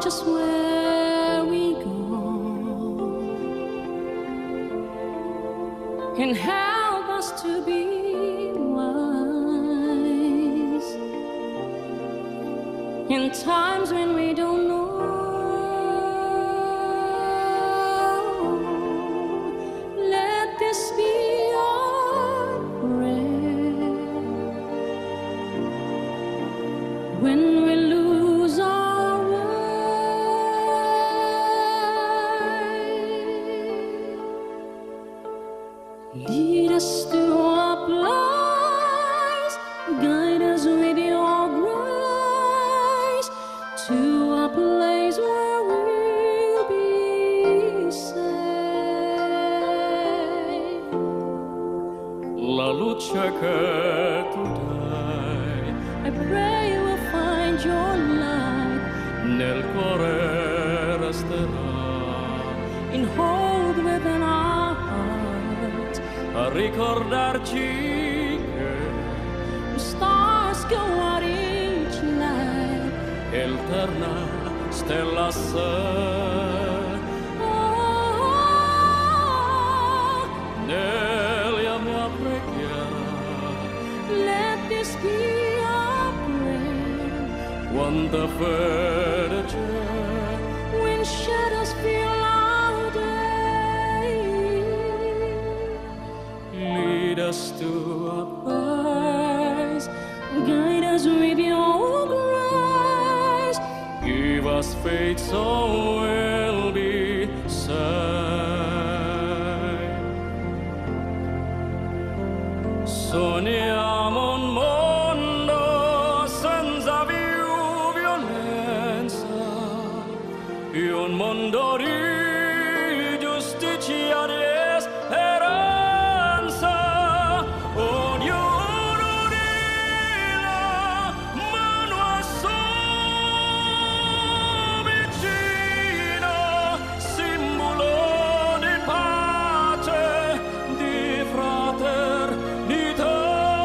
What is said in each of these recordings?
just where we go, and help us to be wise in times when we don't know. Let this be our prayer when we lose our way. Lead us to a place, guide us with your grace, to a place where we'll be safe. La luce che tu dai, I pray we'll find your light, nel cuore resterà, in hold within our hearts, a ricordarci che the stars go out each night. eterna stella sei. Oh, Nella mia preghiera, let this be our prayer quanta fede c'è, when shadows fill our day. lead us to a place, Guide us with your grace, give us faith so we'll be saved. Sogniamo un mondo senza più violenza, un mondo di giustizia, di speranza. Ognuno di la mano a sua vicina, simbolo di pace, di fraternità.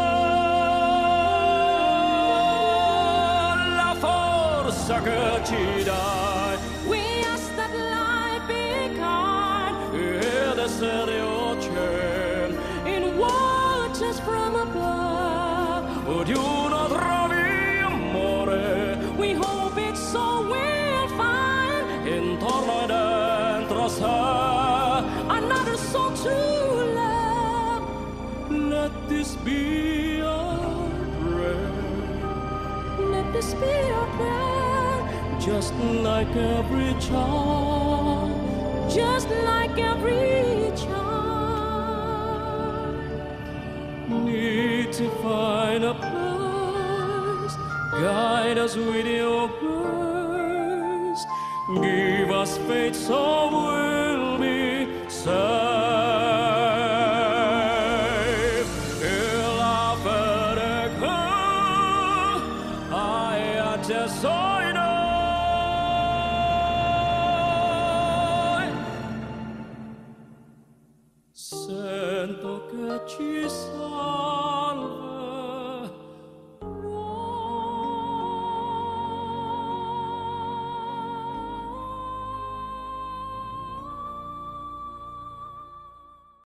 La forza che ci dai we ask that life be kind ed essere ocean, and watch us from above. ognuno trovi amore We hope it's so we'll find intorno e dentro sé. another soul to love. Let this be our prayer, Let this be our prayer, just like every child, just like every child. need to find a place, guide us with your grace, give us faith so we'll be saved. E la fede che hai acceso in noi, sento che ci sei.